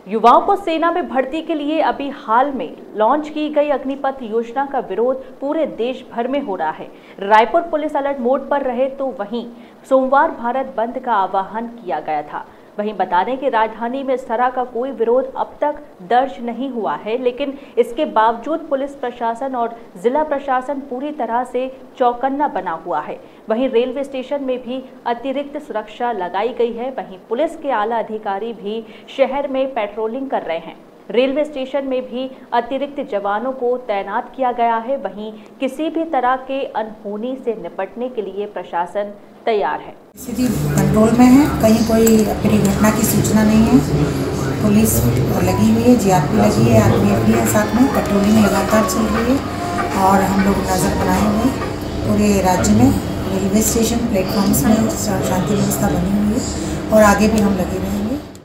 युवाओं को सेना में भर्ती के लिए अभी हाल में लॉन्च की गई अग्निपथ योजना का विरोध पूरे देश भर में हो रहा है। रायपुर पुलिस अलर्ट मोड पर रहे तो वहीं सोमवार भारत बंद का आह्वान किया गया था। वहीं बता दें कि राजधानी में इस तरह का कोई विरोध अब तक दर्ज नहीं हुआ है, लेकिन इसके बावजूद पुलिस प्रशासन और जिला प्रशासन पूरी तरह से चौकन्ना बना हुआ है। वहीं रेलवे स्टेशन में भी अतिरिक्त सुरक्षा लगाई गई है। वहीं पुलिस के आला अधिकारी भी शहर में पेट्रोलिंग कर रहे हैं। रेलवे स्टेशन में भी अतिरिक्त जवानों को तैनात किया गया है। वहीं किसी भी तरह के अनहोनी से निपटने के लिए प्रशासन तैयार है। स्थिति कंट्रोल में है, कहीं कोई अप्रिय घटना की सूचना नहीं है। पुलिस लगी हुई है, जीआरपी लगी है, आरपीएफ भी है, साथ में पेट्रोलिंग लगातार चल रही है और हम लोग नज़र बनाए हुए पूरे राज्य में रेलवे स्टेशन प्लेटफॉर्म्स में शांति व्यवस्था बनी हुई है और आगे भी हम लगे हुए हैं।